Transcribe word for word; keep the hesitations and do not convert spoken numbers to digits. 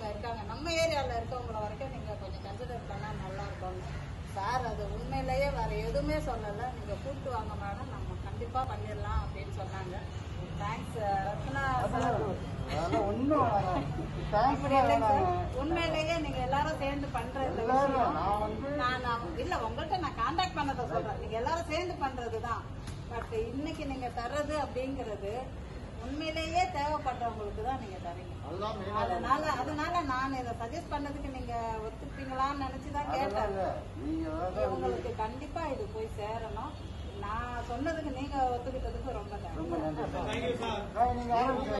இங்க இருக்காங்க, நம்ம ஏரியால இருக்கவங்கள வரைக்கும் நீங்க கொஞ்சம் கன்சிடர் பண்ணா நல்லா இருக்கும் சார். அது உண்மையிலேயே வேற எதுவுமே சொல்லல, நீங்க கூப்பிட்டு வாங்க மேடம், நம்ம கண்டிப்பா பண்ணிடலாம் அப்படின்னு சொன்னாங்க. Thanks Ratna sir. உண்மையிலேயே நீங்க எல்லாரும் சேர்ந்து பண்றது நான் இல்ல உங்கள்கிட்ட நான் கான்டாக்ட் பண்ணதை சொல்றேன். நீங்க எல்லாரும் சேர்ந்து பண்றதுதான். பட் இன்னைக்கு நீங்க தர்றது அப்படிங்கறது உண்மையிலேயே தேவைப்படுறவங்களுக்கு தான் நீங்க தரீங்க. அதனால அதனால நான் இதை சஜஸ்ட் பண்ணதுக்கு நீங்க ஒத்துப்பீங்களான்னு நினைச்சுதான் கேட்டேன். உங்களுக்கு கண்டிப்பா இது போய் சேரணும். நான் சொன்னதுக்கு நீங்க ஒத்துக்கிட்டதுக்கு ரொம்ப நன்றி.